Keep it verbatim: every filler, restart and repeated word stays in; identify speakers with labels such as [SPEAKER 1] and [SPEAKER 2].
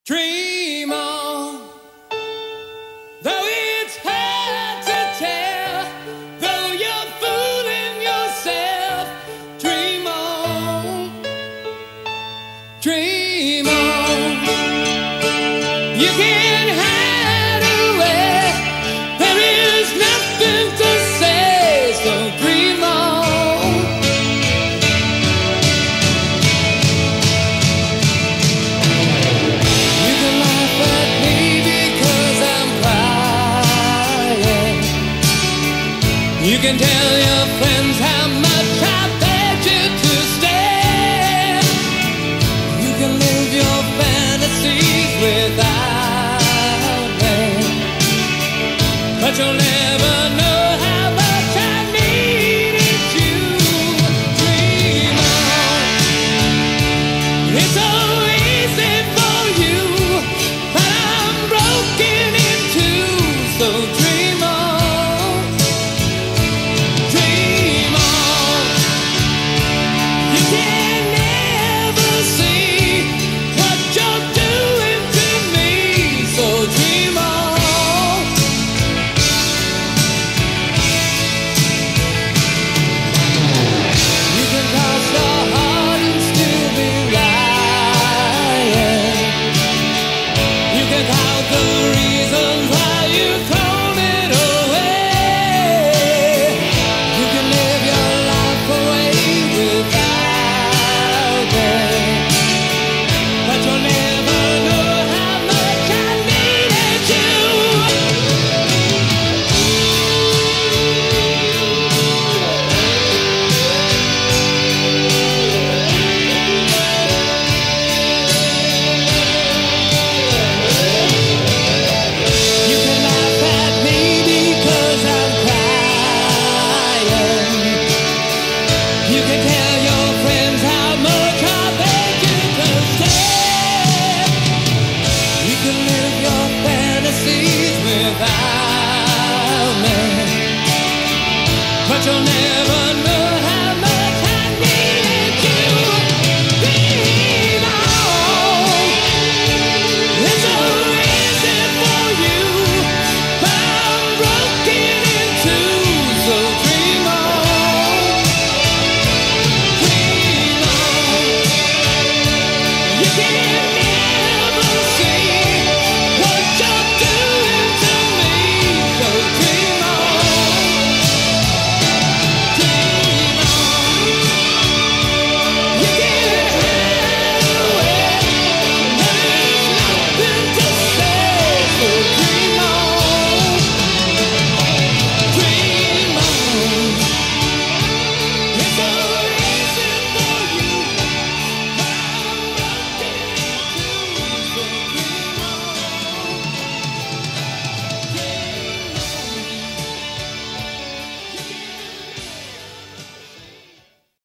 [SPEAKER 1] Dream on, though it's hard to tell, though you're fooling yourself. Dream on, dream on. You can't hide away. There is nothing to say, so dream on. You can laugh at me because I'm crying. You can tell your friends how much I begged you to stay. You can live your fantasies without me, but you'll never